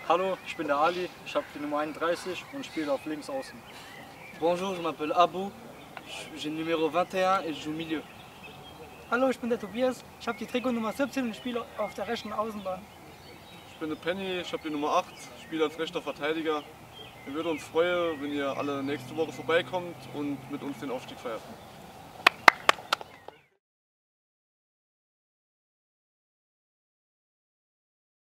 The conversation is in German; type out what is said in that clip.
Hallo, ich bin der Ali, ich habe die Nummer 31 und spiele auf links außen. Bonjour, je m'appelle Abou, j'ai le numéro 21 et je joue milieu. Hallo, ich bin der Tobias, ich habe die Trikot Nummer 17 und spiele auf der rechten Außenbahn. Ich bin der Penny, ich habe die Nummer 8, spiele als rechter Verteidiger. Wir würden uns freuen, wenn ihr alle nächste Woche vorbeikommt und mit uns den Aufstieg feiert.